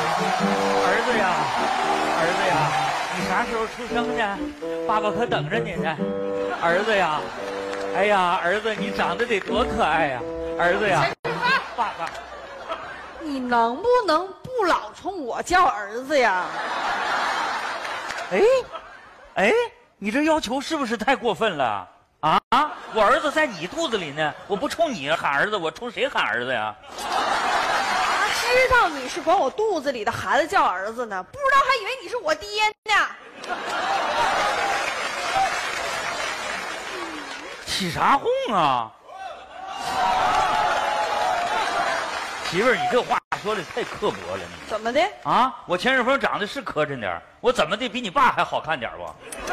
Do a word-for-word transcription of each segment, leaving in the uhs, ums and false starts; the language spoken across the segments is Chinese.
儿子呀，儿子呀，你啥时候出生呢？爸爸可等着你呢。儿子呀，哎呀，儿子你长得得多可爱呀！儿子呀，爸爸， 你能不能不老冲我叫儿子呀？ 哎，哎，你这要求是不是太过分了？啊，我儿子在你肚子里呢，我不冲你喊儿子，我冲谁喊儿子呀？ 知道你是管我肚子里的孩子叫儿子呢，不知道还以为你是我爹呢。 起啥哄啊？媳妇儿，你这话说的太刻薄了，你怎么的？ 啊，我钱世峰长得是磕碜点，我怎么的比你爸还好看点不？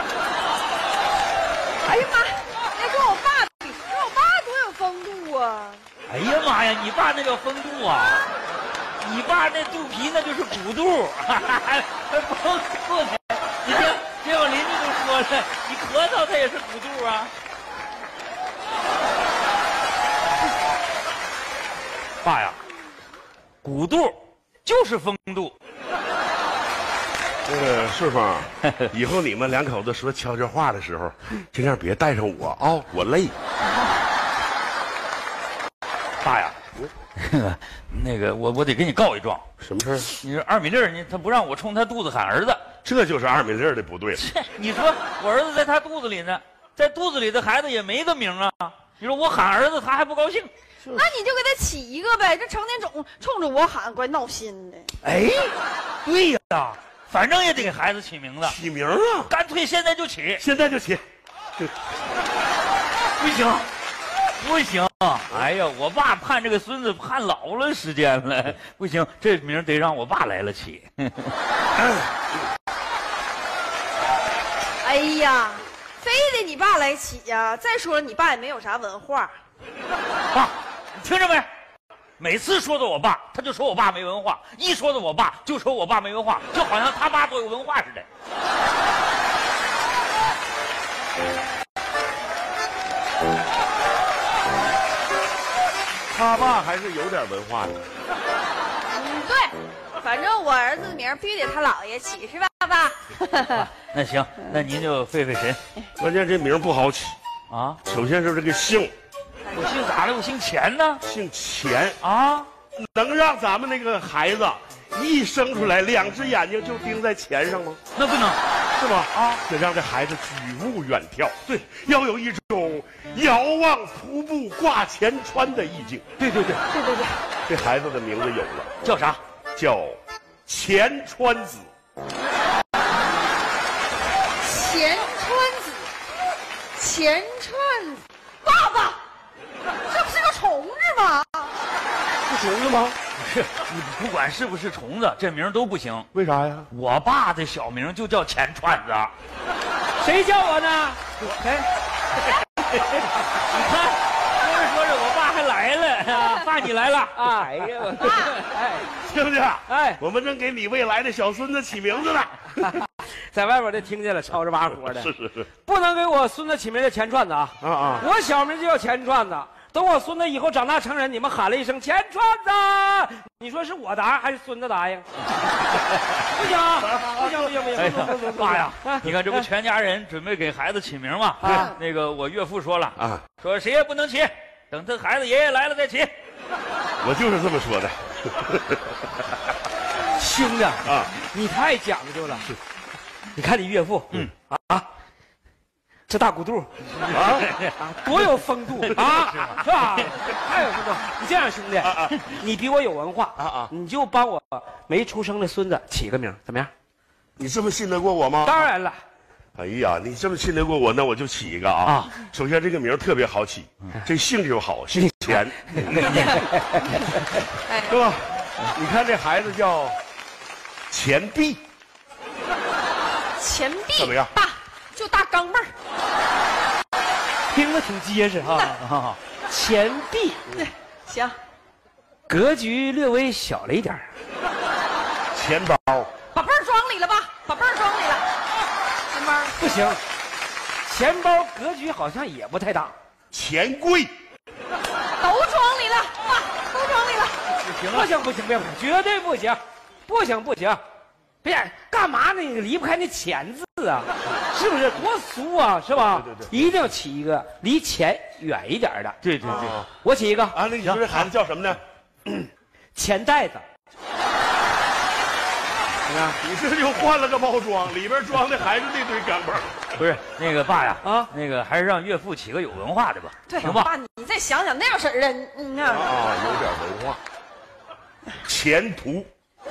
哎呀妈，那跟我爸比，跟我爸多有风度啊！ 哎呀妈呀，你爸那叫风度啊！你爸那肚皮那就是骨肚，还风度呢。你听，结果邻居都说了，你咳嗽他也是骨肚啊。爸呀，骨肚就是风度。 那个顺风，以后你们两口子说悄悄话的时候，尽量别带上我啊、哦，我累。 爸呀，那个我我得给你告一状。 什么事儿？ 你说二米粒你他不让我冲他肚子喊儿子， 这就是二米粒的不对了。 你说我儿子在他肚子里呢，在肚子里的孩子也没个名啊。你说我喊儿子，他还不高兴。 那你就给他起一个呗，这成天总冲着我喊，怪闹心的。 哎，对呀，反正也得给孩子起名字。 起名啊！ 干脆现在就起。 现在就起。 不行，不行！哎呀，我爸盼这个孙子盼老了时间了，不行，这名得让我爸来了起。 哎呀，非得你爸来起呀！再说了，你爸也没有啥文化。 爸，你听着没？每次说的我爸，他就说我爸没文化；一说的我爸，就说我爸没文化，就好像他爸多有文化似的。 他爸还是有点文化的。 嗯，对，反正我儿子的名必须得他姥爷起，是吧，爸？ 啊、那行，那您就费费神。 关键这名不好起啊。 首先是这个姓， 我姓咋了？我姓钱呢。 姓钱啊， 能让咱们那个孩子一生出来两只眼睛就盯在钱上吗？ 那不能， 是吧？啊，得让这孩子举目远眺，对，要有一种遥望瀑布挂前川的意境。对对对对对对， 这孩子的名字有了， 叫啥？ 叫钱川子。 钱川子，钱川子，爸爸，这不是个虫子吗？ 是虫子吗？ 不是，你不管是不是虫子，这名都不行。 为啥呀？ 我爸的小名就叫钱串子。 谁叫我呢？ 哎，你看，说着说着，我爸还来了。啊、爸，你来了啊！ 哎呀，我爸， 哎， 听不听？ 哎， 我们正给你未来的小孙子起名字呢。 在外边都听见了，吵着把火的。 是是是， 不能给我孙子起名叫钱串子啊！ 啊啊！ 我小名就叫钱串子。等我孙子以后长大成人，你们喊了一声钱串子，你说是我答还是孙子答应？不行，不行，不行，不行！ 不行！爸呀，你看这不全家人准备给孩子起名吗？ 啊， 那个我岳父说了啊， 说谁也不能起，等他孩子爷爷来了再起。 我就是这么说的。 兄弟啊，你太讲究了。你看你岳父，嗯啊，这大骨肚啊啊，多有风度啊，是吧？太有风度。你这样，兄弟，啊啊、你比我有文化啊啊，你就帮我没出生的孙子起个名，怎么样？ 你这么信得过我吗？ 当然了。 哎呀，你这么信得过我，那我就起一个啊！啊首先这个名特别好起，这姓就好，姓钱，是吧？你看这孩子叫钱币， 钱币怎么样？ 爸，就大钢镚儿， 听着挺结实哈。钱币， 行， 格局略微小了一点。 钱包， 把背儿装里了吧，把背儿装里了。钱包不行，钱包格局好像也不太大。 钱柜， 都装里了，爸，都装里了。 不行不行不行，绝对不行， 不行不行，别干嘛呢？你离不开那钱字啊，是不是？多俗啊，是吧？ 对对对， 一定要起一个离钱远一点的。 对对对， 我起一个啊，那你说这孩子叫什么呢？ 钱袋子。 你这就换了个包装，里边装的还是那堆钢镚。 不是那个爸呀， 啊， 那个还是让岳父起个有文化的吧， 对， 行吧？ 爸，你再想想那样式儿的，嗯啊， 啊，有点文化，前途，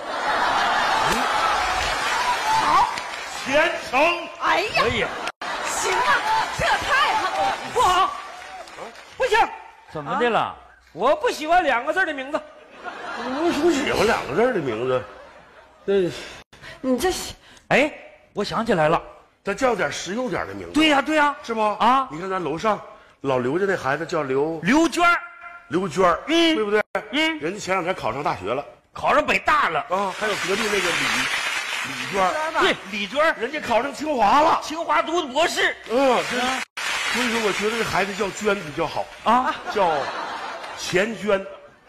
好， 前程。 哎呀可，以， 行啊，这太好了， 不好，不行， 怎么的了？ 我不喜欢两个字的名字。 不不喜欢两个字的名字，这你这哎，我想起来了， 咱叫点实用点的名字， 对呀对呀， 是吗？ 啊你看咱楼上老刘家那孩子叫刘刘娟儿刘娟儿， 嗯对不对？ 嗯， 人家前两天考上大学了考上北大了， 啊，还有隔壁那个李李娟儿， 对，李娟儿人家考上清华了， 清华读的博士嗯，真是。所以说，我觉得这孩子叫娟比较好， 啊， 叫钱娟。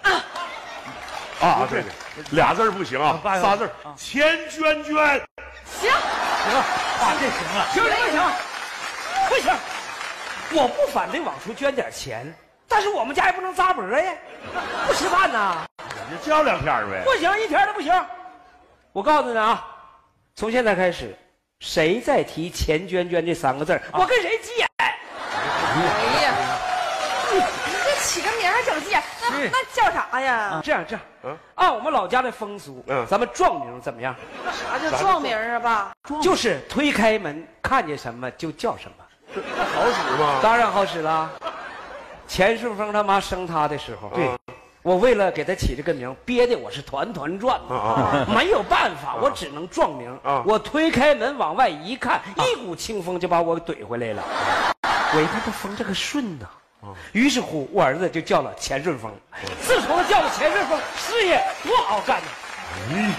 啊，对对，俩字儿不行啊， 爸仨字儿，钱娟娟。 行， 行了，爸这行了， 行行行，不行，我不反对往出捐点钱，但是我们家也不能扎脖呀，不吃饭呐。 你就叫两天呗。 不行，一天都不行。我告诉你啊，从现在开始，谁再提钱娟娟这三个字儿，我跟谁急眼。 哎呀，你你这起个名儿还整急眼，那是那叫啥呀？ 这样这样， 嗯按我们老家的风俗， 嗯咱们撞名怎么样？ 啥叫撞名儿啊，爸？ 就是推开门看见什么就叫什么， 好使吗？ 当然好使了。钱顺风他妈生他的时候， 对， 我为了给他起这个名，憋得我是团团转啊啊没有办法，我只能撞名。 啊我推开门往外一看，一股清风就把我给怼回来了。我一看这风这个顺呐，于是乎我儿子就叫了钱顺风。自从他叫了钱顺风，事业多好干呐！ 哎，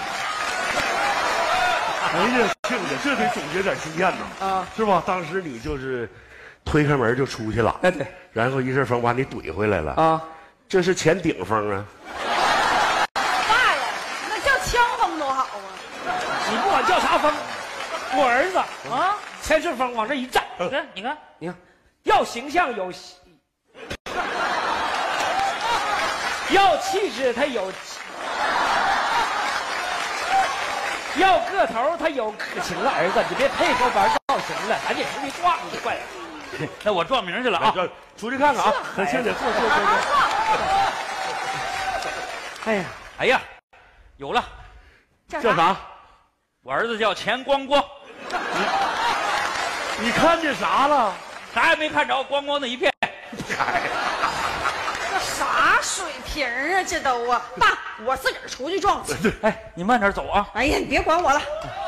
哎呀，亲家，这得总结点经验呐， 啊， 是吧？当时你就是推开门就出去了， 哎对， 然后一阵风把你怼回来了， 啊， 这是前顶风啊。 爸呀，那叫枪风多好啊！ 你不管叫啥风，我儿子啊，钱顺风往这一站， 这你看， 你看，要形象有，要气质他有，要个头他有可行了。儿子，你别配合玩造型了，赶紧出去撞去，快点！ 那我撞名去了啊！ 来这出去看看啊！咱现在坐坐坐坐。 哎呀， 哎呀，有了， 叫啥？ 我儿子叫钱光光， 你看见啥了？ 啥也没看着，光光的一片。 这啥水平啊？这都啊！爸，我自个儿出去撞去。 哎，你慢点走啊！ 哎呀，你别管我了。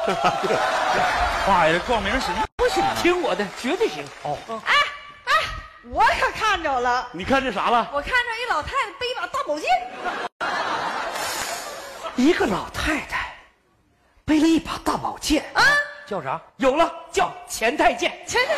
爸呀，这撞名行不行啊？ 听我的，绝对行。哦， 哎哎，我可看着了， 你看见啥了？ 我看着一老太太背一把大宝剑。 一个老太太背了一把大宝剑啊， 叫啥？ 有了，叫钱太监。 钱太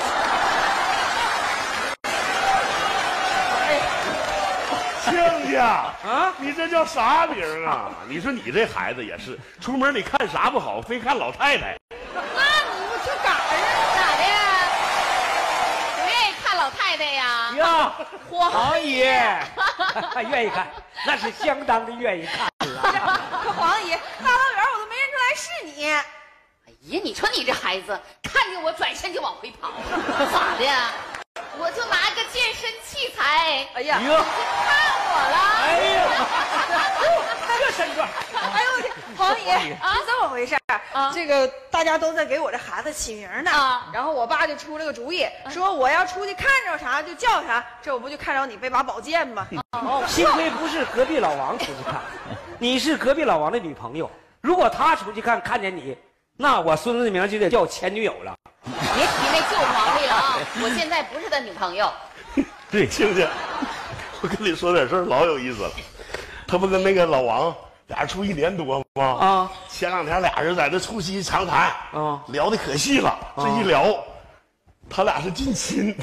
亲家啊， 你这叫啥名啊？你说你这孩子也是，出门你看啥不好，非看老太太。 那你不挺赶上咋的呀？不愿意看老太太呀？ 呀， 黄王爷，愿意看，那是相当的愿意看了。 可黄姨，大老远我都没认出来是你。 哎呀，你说你这孩子，看见我转身就往回跑，咋的呀？我就拿个健身器材， 哎呀， 你就看我了。 哎呀，这身段， 哎呦我天，黄姨是这么回事儿啊这个大家都在给我这孩子起名呢， 啊然后我爸就出了个主意，说我要出去看着啥就叫啥，这我不就看着你背把宝剑吗？ 哦，幸亏不是隔壁老王出去看，你是隔壁老王的女朋友。如果他出去看看见你，那我孙子名就得叫前女友了。 别提那旧皇帝了啊！我现在不是他女朋友。 对，亲家，我跟你说点事儿，老有意思了。他不跟那个老王俩人处一年多吗？ 啊， 前两天俩人在这促膝长谈， 啊聊的可细了。这一聊，他俩是近亲。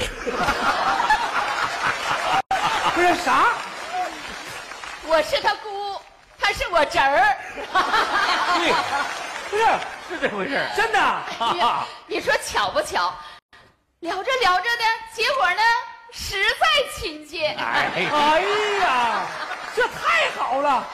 不是啥？ 我是他姑，他是我侄儿。 对， 这回事。 真的。 哎呀，你说巧不巧？聊着聊着的，结果呢，实在亲切。 哎哎呀，这太好了！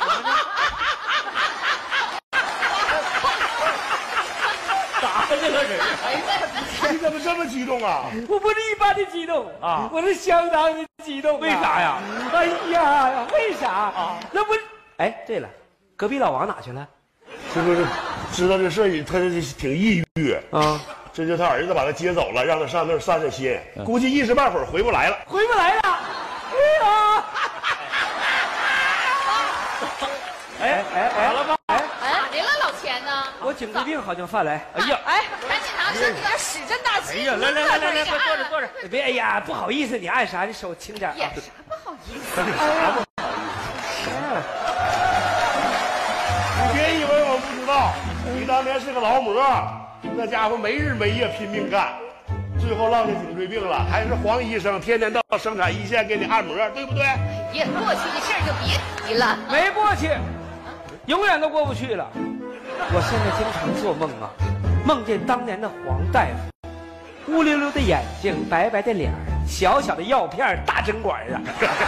咋的这是？ 你怎么这么激动啊？ 我不是一般的激动啊我是相当的激动、啊。 为啥呀？ 哎呀，为啥啊？那不，哎，对了，隔壁老王哪去了？ 是不是知道这事儿，他这挺抑郁啊？ 这就他儿子把他接走了，让他上那儿散散心，估计一时半会儿回不来了。 回不来了。哎呀！哎哎哎， 了吧？ 哎，咋的了，老钱呢？ 我颈椎病好像犯来。 哎呀， 哎，赶紧拿身体点使真大气。 哎呀，来来来来来，快坐着坐着。 别，哎呀，不好意思，你按啥？你手轻点啊。 也啥不好意思。 啥不好意思？你别以为我不知道，你当年是个劳模，那家伙没日没夜拼命干，最后落下颈椎病了，还是黄医生天天到生产一线给你按摩，对不对？ 也过去的事儿就别提了。 没过去，永远都过不去了。我现在经常做梦啊，梦见当年的黄大夫，乌溜溜的眼睛，白白的脸，小小的药片，大针管啊。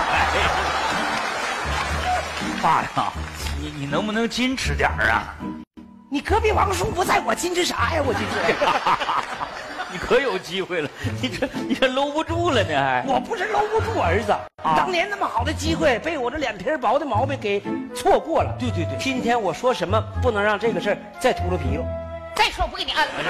爸呀，你你能不能矜持点儿啊？ 你隔壁王叔不在，我矜持啥呀？我矜持。 你可有机会了，你这你这搂不住了呢还？ 我不是搂不住儿子， 啊当年那么好的机会被我这脸皮薄的毛病给错过了。 对对对， 今天我说什么不能让这个事儿再秃噜皮了。 再说我不给你按了。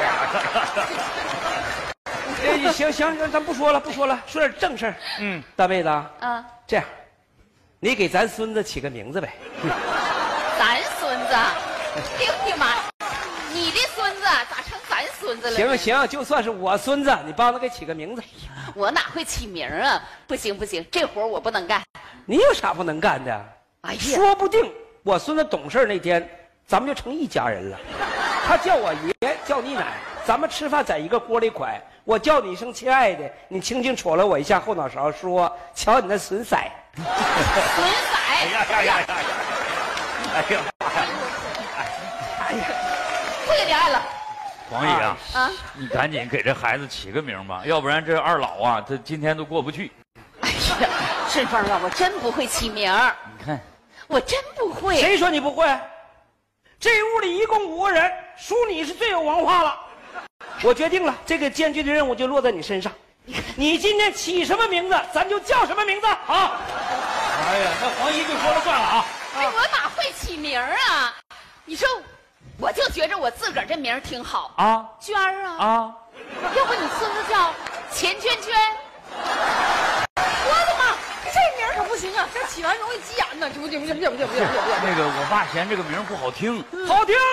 哎，行行行，咱不说了，不说了，说点正事儿。 嗯， 大妹子， 啊， 这样，你给咱孙子起个名字呗。 咱孙子，哎呦我的妈！你的孙子咋成咱孙子了？ 行行，就算是我孙子，你帮他给起个名字。 我哪会起名啊？不行不行，这活我不能干。 你有啥不能干的？ 哎呀， 说不定我孙子懂事那天，咱们就成一家人了。他叫我爷，叫你奶，咱们吃饭在一个锅里蒯。我叫你一声亲爱的，你轻轻戳了我一下后脑勺，说：“瞧你那损色。” 孙仔， 哎呀呀呀呀！哎呀， 哎呀， 不给你按了。 黄姨啊， 啊， 你赶紧给这孩子起个名吧，要不然这二老啊，他今天都过不去。 哎呀，顺风啊，我真不会起名儿， 你看， 我真不会。 谁说你不会？这屋里一共五个人，属你是最有文化了。我决定了，这个艰巨的任务就落在你身上。你今天起什么名字，咱就叫什么名字。好。 哎呀，那黄姨就说了算了啊。 哎，我哪会起名儿啊？你说，我就觉着我自个儿这名儿挺好啊， 娟儿啊啊， 要不你孙子叫钱娟娟？ 我的妈，这名儿可不行啊，这起完容易急眼呢。这不行不行不行不行不行不行！ 那个我爸嫌这个名不好听。 好听。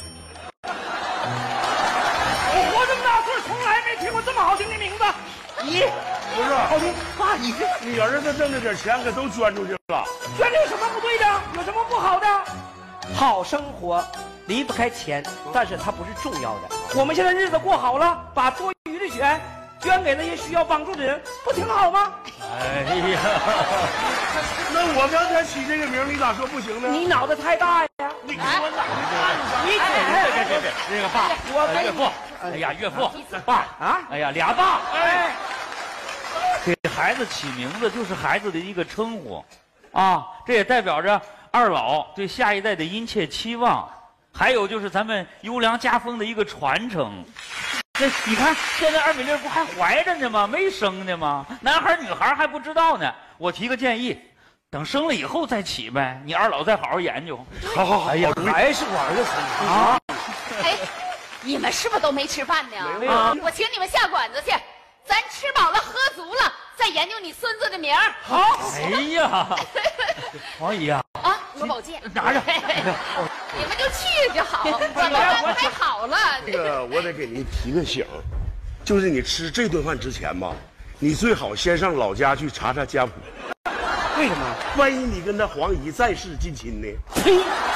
我活这么大岁数，从来没听过这么好听的名字。 你不是好听，爸，你这你儿子挣这点钱可都捐出去了。 捐这有什么不对的？有什么不好的？好生活离不开钱，但是它不是重要的。我们现在日子过好了，把多余的钱捐给那些需要帮助的人，不挺好吗？ 哎呀， 那我刚才起这个名，你咋说不行呢？ 你脑袋太大呀！ 你给我哪你别别别别，那个爸， 我岳父，哎呀，岳父，爸啊！ 哎呀，俩爸，哎，给孩子起名字就是孩子的一个称呼，啊，这也代表着二老对下一代的殷切期望，还有就是咱们优良家风的一个传承。这你看，现在二美丽不还怀着呢吗？没生呢吗？男孩女孩还不知道呢。我提个建议，等生了以后再起呗。你二老再好好研究。 好好好， 哎呀，还是我儿子啊！ 哎，你们是不是都没吃饭呢？ 没有啊，我请你们下馆子去，咱吃饱了喝足了，再研究你孙子的名儿。 好。 哎呀，黄姨呀， 啊，罗宝剑， 拿着。 你们就去就好，我们安排好了。 这个我得给您提个醒，就是你吃这顿饭之前吧，你最好先上老家去查查家谱。 为什么？ 万一你跟他黄姨再世近亲呢？ 呸！